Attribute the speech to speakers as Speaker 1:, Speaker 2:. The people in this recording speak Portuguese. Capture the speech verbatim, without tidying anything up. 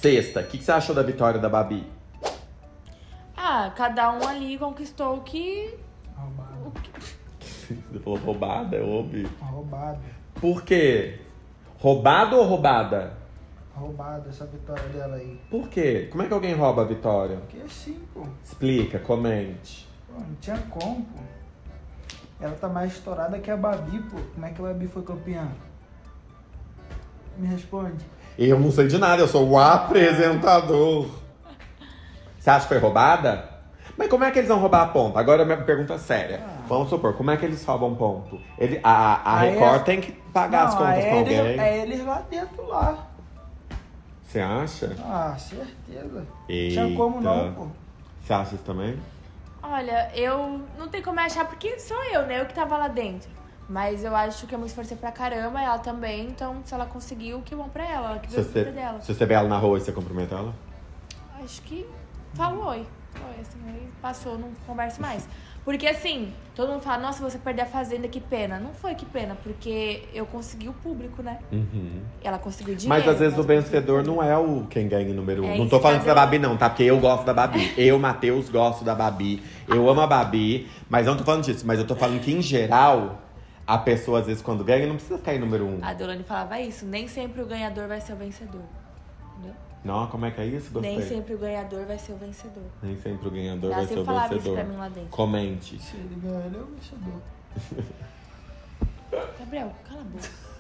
Speaker 1: Sexta, o que, que você achou da vitória da Babi?
Speaker 2: Ah, cada um ali conquistou o que...
Speaker 3: Roubada.
Speaker 2: O que...
Speaker 1: Você falou roubada, eu ouvi.
Speaker 3: Roubada.
Speaker 1: Por quê? Roubado ou roubada?
Speaker 3: Roubada essa vitória dela aí.
Speaker 1: Por quê? Como é que alguém rouba a vitória?
Speaker 3: Porque assim, pô.
Speaker 1: Explica, comente.
Speaker 3: Pô, não tinha como, pô. Ela tá mais estourada que a Babi, pô. Como é que a Babi foi campeã? Me responde.
Speaker 1: Eu não sei de nada, eu sou o apresentador. Você acha que foi roubada? Mas como é que eles vão roubar a ponta? Agora a minha pergunta é séria.
Speaker 3: Ah.
Speaker 1: Vamos supor, como é que eles roubam ponto? Ele, a a
Speaker 3: Aí
Speaker 1: Record
Speaker 3: é-
Speaker 1: tem que pagar as
Speaker 3: Não,
Speaker 1: contas
Speaker 3: é
Speaker 1: pra
Speaker 3: eles,
Speaker 1: alguém.
Speaker 3: é eles lá dentro lá.
Speaker 1: Você acha?
Speaker 3: Ah, certeza.
Speaker 1: Eita.
Speaker 3: Tinha como não, pô.
Speaker 1: Você acha isso também?
Speaker 2: Olha, eu não tenho como achar, porque sou eu, né? Eu que tava lá dentro. Mas eu acho que eu me esforcei pra caramba, ela também. Então, se ela conseguiu, que bom pra ela. Ela que
Speaker 1: Se
Speaker 2: viu a
Speaker 1: você,
Speaker 2: vida dela.
Speaker 1: se você vê ela na rua e você cumprimenta ela?
Speaker 2: Acho que falou oi. Oi, assim, aí passou, não converso mais. Porque assim, todo mundo fala, nossa, você perdeu a Fazenda, que pena. Não foi que pena, porque eu consegui o público, né?
Speaker 1: Uhum.
Speaker 2: Ela conseguiu dinheiro.
Speaker 1: Mas às vezes o
Speaker 2: mas eu
Speaker 1: vencedor
Speaker 2: consegui
Speaker 1: não é o quem ganha número um.
Speaker 2: É
Speaker 1: não
Speaker 2: isso
Speaker 1: tô
Speaker 2: que
Speaker 1: falando
Speaker 2: a
Speaker 1: da
Speaker 2: Dona-
Speaker 1: Babi, não, tá? Porque eu gosto da Babi. Eu, Matheus, gosto da Babi. Eu amo a Babi. Mas não tô falando disso. Mas eu tô falando que, em geral, a pessoa, às vezes, quando ganha, não precisa ficar em número um.
Speaker 2: A Deolane falava isso, nem sempre o ganhador vai ser o vencedor. Entendeu?
Speaker 1: Não, como é que é isso? Gostei.
Speaker 2: Nem sempre o ganhador vai ser o vencedor.
Speaker 1: Nem sempre o ganhador
Speaker 2: Ela
Speaker 1: vai ser
Speaker 2: sempre
Speaker 1: o
Speaker 2: falava isso
Speaker 1: vencedor.
Speaker 2: pra mim lá dentro.
Speaker 1: Comente.
Speaker 3: Se ele ganhar, ele é o vencedor.
Speaker 2: Gabriel, cala a boca.